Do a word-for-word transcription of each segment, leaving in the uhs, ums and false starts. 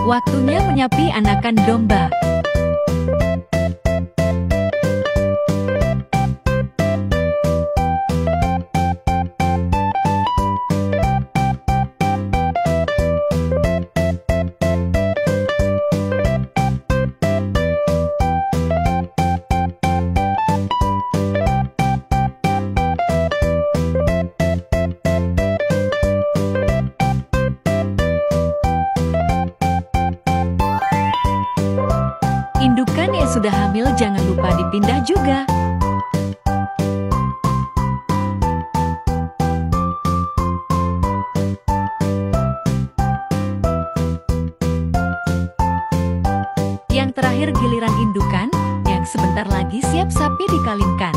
Waktunya menyapi anakan domba. Indukan yang sudah hamil jangan lupa dipindah juga. Yang terakhir giliran indukan, yang sebentar lagi siap sapi dikawinkan.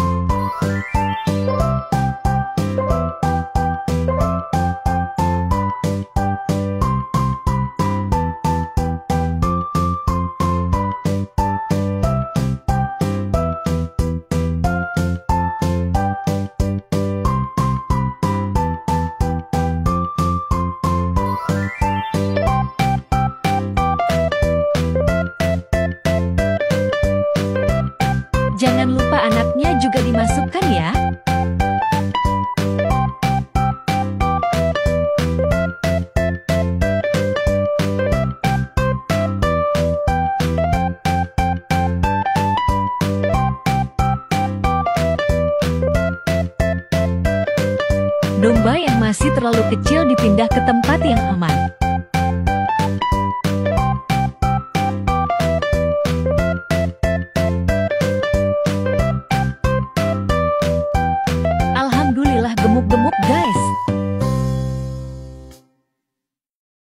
Jangan lupa anaknya juga dimasukkan ya. Domba yang masih terlalu kecil dipindah ke tempat yang aman. Alhamdulillah gemuk-gemuk guys.